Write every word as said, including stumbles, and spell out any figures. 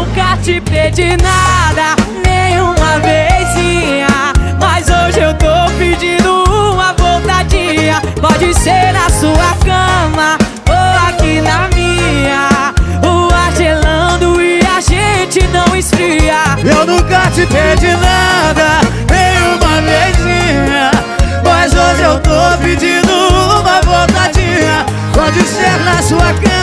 nunca te pedi nada, nenhuma vezinha, mas hoje eu tô pedindo uma voltadinha. Pode ser na sua cama ou aqui na minha, o ar gelando e a gente não esfria. Eu nunca te pedi nada, nenhuma vezinha, mas hoje eu tô pedindo uma voltadinha. Pode ser na sua cama